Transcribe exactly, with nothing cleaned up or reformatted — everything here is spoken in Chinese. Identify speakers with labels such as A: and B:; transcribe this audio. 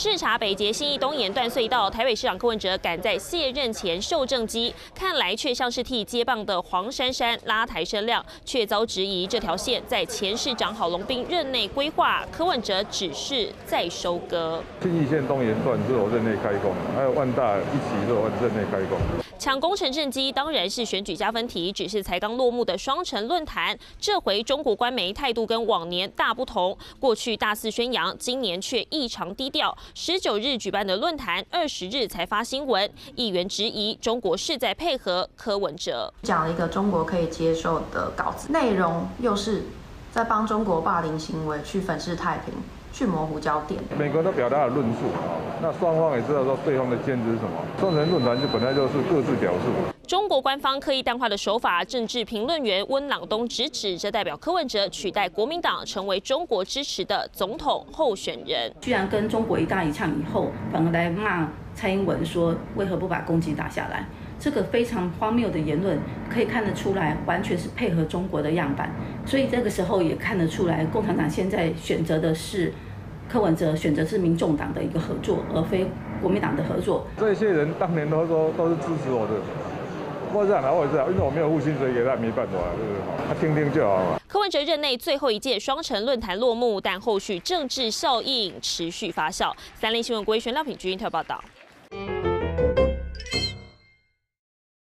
A: 视察北捷信义东延段隧道，台北市长柯文哲赶在卸任前受政绩，看来却像是替接棒的黄珊珊拉抬声量，却遭质疑这条线在前市长郝龙斌任内规划，柯文哲只是再收割。
B: 信义线东延段是我任内开工，还有万大一起是我任内开工。
A: 抢工程政绩当然是选举加分题，只是才刚落幕的双城论坛，这回中国官媒态度跟往年大不同。过去大肆宣扬，今年却异常低调。十九日举办的论坛，二十日才发新闻，议员质疑中国是在配合柯文哲，
C: 讲了一个中国可以接受的稿子，内容又是在帮中国霸凌行为去粉饰太平。去模糊焦点，
B: 每个人都表达了论述，那双方也知道说对方的坚持是什么。双城论坛就本来就是各自表述。
A: 中国官方刻意淡化的手法，政治评论员温朗东直指，这代表柯文哲取代国民党成为中国支持的总统候选人。
D: 居然跟中国一大一唱以后，反而来骂蔡英文说为何不把攻击打下来？这个非常荒谬的言论，可以看得出来，完全是配合中国的样板。所以这个时候也看得出来，共产党现在选择的是柯文哲，选择是民众党的一个合作，而非国民党的合作。
B: 这些人当年都说都是支持我的。我这样啊，我也这样，因为我没有付薪水给他，没办法，对不对？他听听就好了。
A: 柯文哲任内最后一届双城论坛落幕，但后续政治效应持续发酵。三立新闻郭一璇、廖品君特报道。